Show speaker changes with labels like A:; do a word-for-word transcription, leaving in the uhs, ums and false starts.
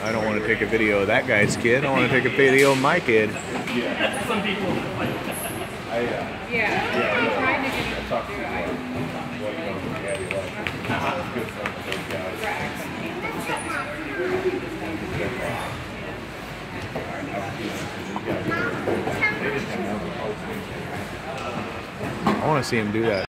A: I don't want to take a video of that guy's kid. I want to take a video of my kid.
B: Yeah. Some people. I, uh,
C: yeah. Yeah. I'm trying to get him to do it.
B: Good friend with those guys.
A: I want to see him do that.